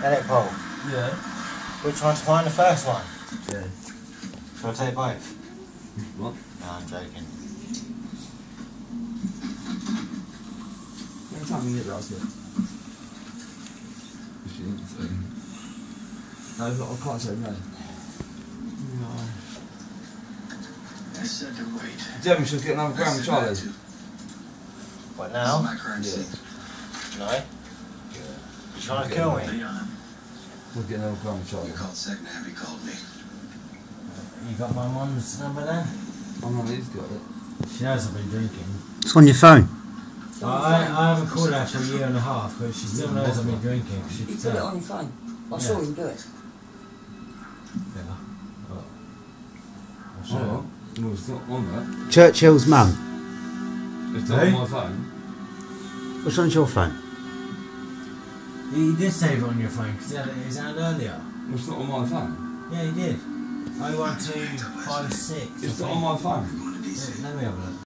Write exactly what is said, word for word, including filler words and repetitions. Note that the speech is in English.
it, Paul? Yeah. Which one's mine? The first one? Yeah. Shall I take both? What? No, I'm joking. What time you get last year? She didn't say. No, I can't say no. No. I said to wait. Jeremy should get another gram with Charlie. What now? Yeah. No? Yeah. You trying to kill me? We'll get another gram with Charlie. You called second half, he called me. You got my mum's number there? Oh no, he's got it. She knows I've been drinking. It's on your phone. I, I, I haven't called her for a year and a half, but she still knows I've been drinking. She You can put it tell. on your phone. I Yeah. saw him do it. Yeah. Oh. I'll show Oh, you. well, it's not on that. Churchill's mum. It's not Hey? on my phone. Which one's your phone? You did save it on your phone because he had it in his hand earlier. Well, it's not on my phone. Yeah, he did. oh one two five six. It's not on my phone. Yeah, let me have a look.